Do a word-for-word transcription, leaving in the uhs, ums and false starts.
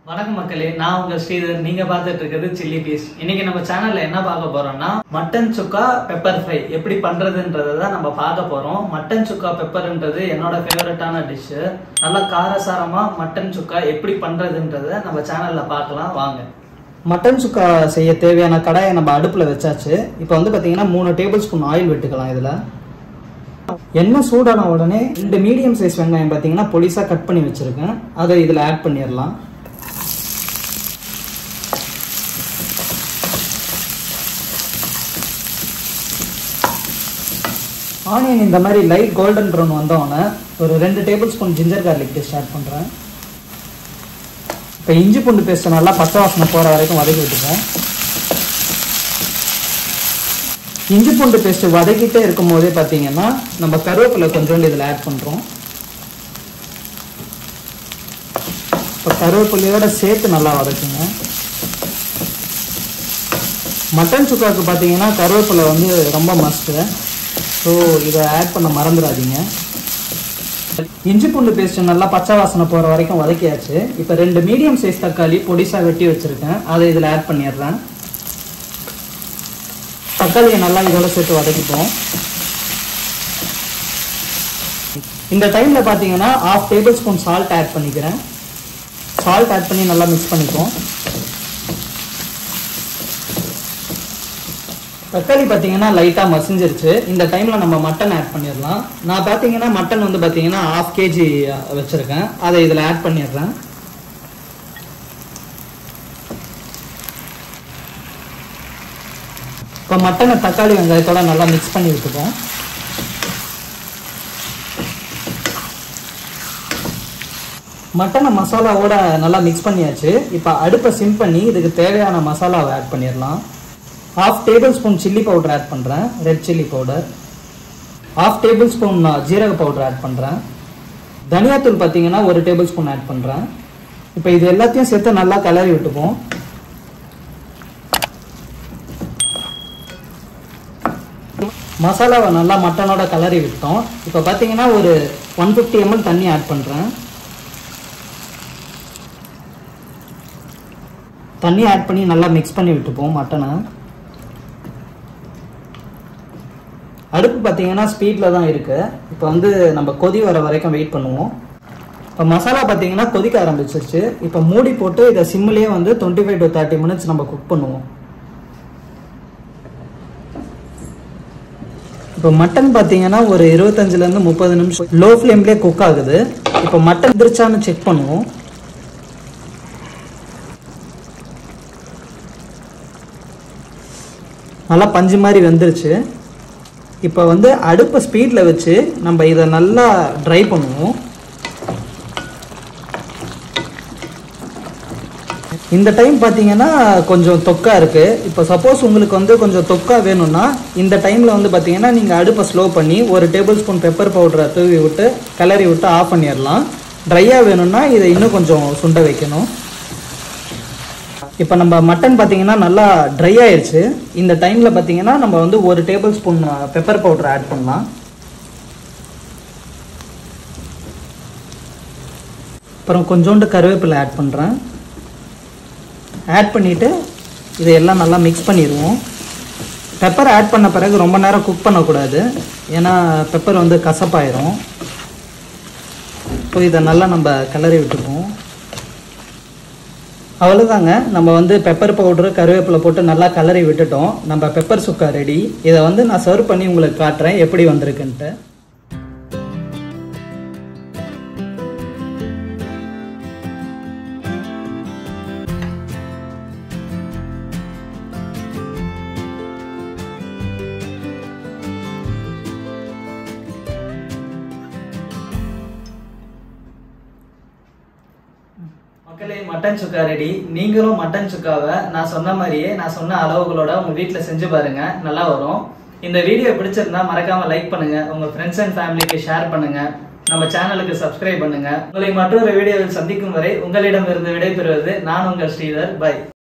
வணக்கம் மக்களே, நான் உங்க ஸ்ரீதர். நீங்க பார்த்துட்டு இருக்கிறது சில்லி பீஸ். இன்னைக்கு நம்ம சேனல்ல என்ன பார்க்க போறோம்னா மட்டன் சுக்கா பெப்பர் ஃப்ரை எப்படி பண்றதுன்றதை தான் நம்ம பார்க்க போறோம். மட்டன் சுக்கா பெப்பர்ன்றது என்னோட ஃபேவரட்டான டிஷ். நல்லா காரசாரமா மட்டன் சுக்கா எப்படி பண்றதுன்றதை நம்ம சேனல்ல பார்க்கலாம் வாங்க. மட்டன் சுக்கா செய்ய தேவையான கடாயை நம்ம அடுப்புல வச்சாச்சு. இப்போ வந்து பாத்தீங்கன்னா மூணு டேபிள் ஸ்பூன் ஆயில் விட்டுக்கலாம். இதுல எண்ணெய் சூடான உடனே ரெண்டு மீடியம் சைஸ் வெங்காயம் பாத்தீங்கன்னா பொடிசா கட் பண்ணி வச்சிருக்கேன். அதை இதுல ஆட் பண்ணிடலாம். ஆனியன் இந்த மாதிரி லைட் கோல்டன் ப்ரௌன் வந்தோடனே ஒரு ரெண்டு tablespoon ginger garlic paste add பண்ணுறேன். இப்போ இஞ்சி பூண்டு பேஸ்ட்டை நல்லா பச்சை வாசனை போகிற வரைக்கும் வதக்கி விட்டுப்போம். இஞ்சி பூண்டு பேஸ்ட்டு வதக்கிட்டே இருக்கும் போதே பார்த்தீங்கன்னா நம்ம கருவேப்பிலை கொஞ்சோண்டு இதில் ஆட் பண்ணுறோம். இப்போ கருவேப்பிலையோட சேர்த்து நல்லா வதக்குங்க. மட்டன் சுக்காவுக்கு பார்த்தீங்கன்னா கருவேப்பிலை வந்து ரொம்ப மஸ்ட்டு. ஸோ இதை ஆட் பண்ண மறந்துடாதீங்க. இஞ்சி பூண்டு பேஸ்ட் நல்லா பச்சை வாசனை போகிற வரைக்கும் வதக்கியாச்சு. இப்போ ரெண்டு மீடியம் சைஸ் தக்காளி பொடிசாக வெட்டி வச்சுருக்கேன். அதை இதில் ஆட் பண்ணிடுறேன். தக்காளியை நல்லா இதோட சேர்த்து வதக்கிப்போம். இந்த டைமில் பார்த்தீங்கன்னா half tablespoon salt add பண்ணிக்கிறேன். சால்ட் ஆட் பண்ணி நல்லா மிக்ஸ் பண்ணிப்போம். தக்காளி பார்த்தீங்கன்னா லைட்டாக மசிஞ்சிருச்சு. இந்த டைமில் நம்ம மட்டன் ஆட் பண்ணிடலாம். நான் பார்த்தீங்கன்னா மட்டன் வந்து பார்த்தீங்கன்னா ஹாஃப் கேஜி வச்சுருக்கேன். அதை இதில் ஆட் பண்ணிடுறேன். இப்போ மட்டனை தக்காளி வெங்காயத்தோட நல்லா மிக்ஸ் பண்ணி விட்டுப்போம். மட்டனை மசாலாவோட நல்லா மிக்ஸ் பண்ணியாச்சு. இப்போ அடுப்பை சிம் பண்ணி இதுக்கு தேவையான மசாலாவை ஆட் பண்ணிடலாம். Half tablespoon chilli powder add பண்ணுறேன், red chilli powder. Half tablespoon ஜீரக பவுடர் ஆட் பண்ணுறேன். தனியாத்தூள் பார்த்தீங்கன்னா ஒரு டேபிள் ஸ்பூன் ஆட் பண்ணுறேன். இப்போ இது எல்லாத்தையும் சேர்த்து நல்லா கிளறி விட்டுப்போம். மசாலாவை நல்லா மட்டனோட கிளறி விட்டோம். இப்போ பார்த்தீங்கன்னா ஒரு ஒன் ஃபிஃப்டி எம்எல் தண்ணி ஆட் பண்ணுறேன். தண்ணி ஆட் பண்ணி நல்லா மிக்ஸ் பண்ணி விட்டுப்போம் மட்டனை. அடுப்பு பார்த்தீங்கன்னா ஸ்பீடில் தான் இருக்குது. இப்போ வந்து நம்ம கொதி வர வரைக்கும் வெயிட் பண்ணுவோம். இப்போ மசாலா பார்த்தீங்கன்னா கொதிக்க ஆரம்பிச்சிருச்சு. இப்போ மூடி போட்டு இதை சிம்மிலேயே வந்து twenty five to thirty minutes நம்ம குக் பண்ணுவோம். இப்போ மட்டன் பார்த்தீங்கன்னா ஒரு இருபத்தஞ்சிலேருந்து முப்பது நிமிஷம் லோ ஃப்ளேம்லேயே குக் ஆகுது. இப்போ மட்டன் திருச்சான்னு செக் பண்ணுவோம். நல்லா பஞ்சு மாதிரி வெந்துருச்சு. இப்போ வந்து அடுப்பை ஸ்பீடில் வச்சு நம்ம இதை நல்லா ட்ரை பண்ணுவோம். இந்த டைம் பார்த்தீங்கன்னா கொஞ்சம் தொக்கா இருக்குது. இப்போ சப்போஸ் உங்களுக்கு வந்து கொஞ்சம் தொக்கா வேணும்னா இந்த டைமில் வந்து பார்த்தீங்கன்னா நீங்கள் அடுப்பை ஸ்லோ பண்ணி ஒரு டேபிள் ஸ்பூன் பெப்பர் பவுடரை தூவி விட்டு கிளறி விட்டு ஆஃப் பண்ணிடலாம். ட்ரையாக வேணும்னா இதை இன்னும் கொஞ்சம் சுண்ட வைக்கணும். இப்போ நம்ம மட்டன் பார்த்தீங்கன்னா நல்லா ட்ரை ஆயிடுச்சு. இந்த டைமில் பார்த்தீங்கன்னா நம்ம வந்து ஒரு tablespoon pepper powder add பண்ணலாம். அப்புறம் கொஞ்சோண்டு கருவேப்பிலை ஆட் பண்ணுறேன். ஆட் பண்ணிவிட்டு இதையெல்லாம் நல்லா மிக்ஸ் பண்ணிடுவோம். பெப்பர் ஆட் பண்ண பிறகு ரொம்ப நேரம் குக் பண்ணக்கூடாது, ஏன்னா பெப்பர் வந்து கசப்பாயிரும். ஸோ இதை நல்லா நம்ம கிளறி விட்டுப்போம். அவ்வளோதாங்க, நம்ம வந்து பெப்பர் பவுடரு கருவேப்பிலை போட்டு நல்லா கலரி விட்டுட்டோம். நம்ம பெப்பர் சுக்கா ரெடி. இதை வந்து நான் சர்வ் பண்ணி உங்களுக்கு காட்டுறேன் எப்படி வந்திருக்குன்ட்டு. மக்களே, மட்டன் சுக்கா ரெடி. நீங்களும் மட்டன் சுக்காவை நான் சொன்ன மாதிரியே நான் சொன்ன அளவுகளோட உங்க வீட்டுல செஞ்சு பாருங்க, நல்லா வரும். இந்த வீடியோ பிடிச்சிருந்தா மறக்காம லைக் பண்ணுங்க, உங்க ஃப்ரெண்ட்ஸ் அண்ட் ஃபேமிலிக்கு ஷேர் பண்ணுங்க, நம்ம சேனலுக்கு சப்ஸ்கிரைப் பண்ணுங்க. உங்களை மற்றொரு வீடியோவில் சந்திக்கும் வரை உங்களிடம் இருந்து விடைபெறுவது நான் உங்கள் ஸ்ரீதர். பை.